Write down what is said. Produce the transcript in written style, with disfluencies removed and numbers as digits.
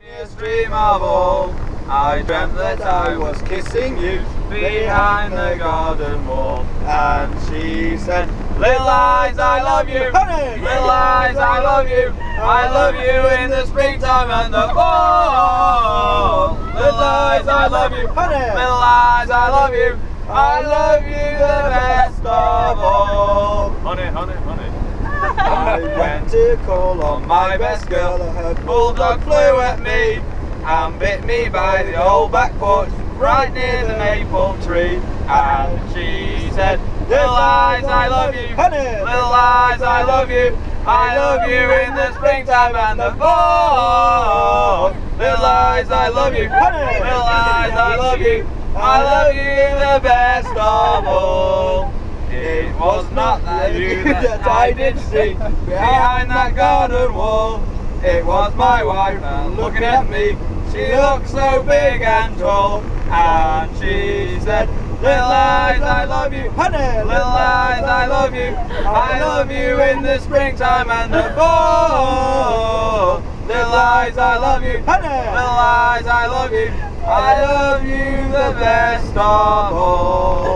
Dream of all, I dreamt that I was kissing you behind the garden wall. And she said, little eyes, I love you, honey. Little eyes, I love you. I love you in the springtime and the fall. Little eyes, I love you, honey. Little eyes, I love you. I love you the best of all. Honey, honey, honey. I went to call on my best girl. Her bulldog flew at me and bit me by the old back porch right near the maple tree. And she said, little eyes, I love you, honey. Little eyes, I love you. I love you in the springtime and the fall. Little eyes, I love you, honey. Little eyes, I love you. I love you the best of all. It was not that you that I did see behind that garden wall. It was my wife looking at me. She looked so big and tall. And she said, little eyes, I love you, honey. Little eyes, I love you. I love you in the springtime and the fall. Little eyes, I love you, honey. Little eyes, I love you. I love you the best of all.